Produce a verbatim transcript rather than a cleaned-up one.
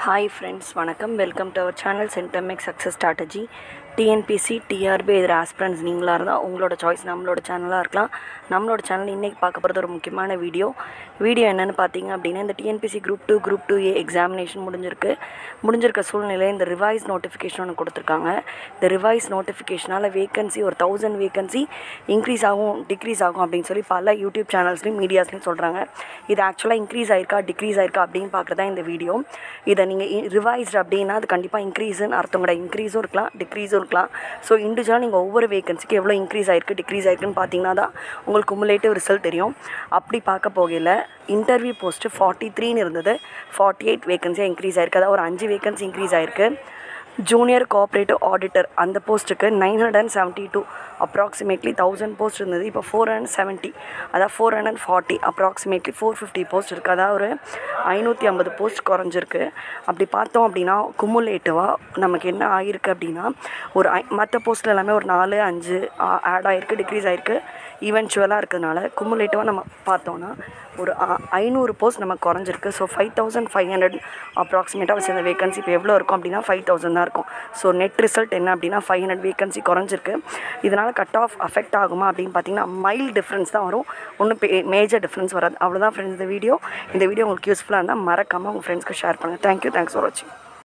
Hi friends, வணக்கம். Welcome to our channel Centermex Success Strategy. T N P S C T R B இதில் aspirants நீங்களாக இருந்தால் உங்களோட choice நம்மளோட சேனலாக இருக்கலாம். நம்மளோட சேனல் இன்றைக்கி பார்க்க போகிறது ஒரு முக்கியமான வீடியோ வீடியோ என்னென்னு பார்த்தீங்க அப்படின்னா, இந்த T N P S C group two group two A examination முடிஞ்சிருக்கு முடிஞ்சிருக்க சூழ்நிலையில் இந்த ரிவைஸ் நோட்டிஃபிகேஷன் ஒன்று கொடுத்துருக்காங்க. இந்த ரிவைஸ் நோட்டிஃபிகேஷனால் வேகன்சி ஒரு தௌசண்ட் வேகன்சி இன்க்ரீஸ் ஆகும் டிக்ரீஸ் ஆகும் அப்படின்னு சொல்லி பல யூடியூப் சேனல்ஸ்லையும் மீடியாஸ்லையும் சொல்கிறாங்க. இது ஆக்சுவலாக இன்க்ரீஸ் ஆயிருக்கா டிக்ரீஸ் ஆயிருக்கா அப்படின்னு பார்க்குறதா இந்த வீடியோ. இதை நீங்கள் ரிவைஸ்டு அப்படின்னா அது கண்டிப்பாக இன்க்ரீஸுன்னு அர்த்தம் கிடையாது. இன்க்ரீஸும் இருக்கலாம் டிக்ரீஸும் இருக்கலாம். ஸோ இண்டிவிஜுவலாக நீங்கள் ஒவ்வொரு வேகன்சிக்கு எவ்வளோ இன்க்ரீஸ் ஆயிருக்கு டிக்ரீஸ் ஆயிருக்குன்னு பார்த்தீங்கன்னா தான் உங்களுக்கு குமுலேட்டிவ் ரிசல்ட் தெரியும். அப்படி பார்க்க போகையில் இன்டர்வியூ போஸ்ட்டு ஃபார்ட்டி த்ரீன்னு இருந்தது, ஃபார்ட்டி எயிட் வேகன்சியாக இன்க்ரீஸ் ஆயிருக்கு. அதாவது ஒரு அஞ்சு வேகன்சி இன்க்ரீஸ் ஆயிருக்கு. ஜூனியர் கோஆப்ரேட்டிவ் ஆடிட்டர் அந்த போஸ்ட்டுக்கு nine hundred and seventy two approximately thousand post இருந்தது. இப்போ ஃபோர் ஹண்ட்ரட் செவன்ட்டி அதாவது four hundred forty approximately four fifty post இருக்குது. அதாவது ஒரு ஐநூற்றி ஐம்பது போஸ்ட் குறைஞ்சிருக்கு. அப்படி பார்த்தோம் அப்படின்னா குமுலேட்டிவாக நமக்கு என்ன ஆகிருக்கு அப்படின்னா, ஒரு ஐ மற்ற போஸ்ட்டில் எல்லாமே ஒரு நாலு அஞ்சு ஆட் ஆகிருக்கு டிக்ரீஸ் ஆகிருக்கு ஈவென்ச்சுவலாக இருக்கிறதுனால குமுலேட்டிவாக நம்ம பார்த்தோன்னா ஒரு ஐநூறு போஸ்ட் நமக்கு குறைஞ்சிருக்கு. So five thousand five hundred அப்ராக்சிமேட்டாக வச்சு அந்த வேகன்சி இப்போ எவ்வளோ இருக்கும் அப்படின்னா ஃபைவ் தௌசண்ட் தான் இருக்கும். ஸோ நெட் ரிசல்ட் என்ன அப்படின்னா ஃபைவ் ஹண்ட்ரட் வேகன்சி குறைஞ்சிருக்கு. இதனால் கட் ஆஃப் அஃபெக்ட் ஆகுமா அப்படின்னு பார்த்தீங்கன்னா மைல்டு டிஃப்ரென்ஸ் தான் வரும், ஒன்றும் மேஜர் டிஃப்ரென்ஸ் வராது. அவ்வளோதான் ஃப்ரெண்ட்ஸ் இந்த வீடியோ. இந்த வீடியோ உங்களுக்கு யூஸ்ஃபுல்லாக இருந்தால் மறக்காமல் உங்கள் ஃப்ரெண்ட்ஸ்க்கு ஷேர் பண்ணுங்கள். தேங்க்யூ தேங்க்ஸ் ஃபார் வாட்சிங்.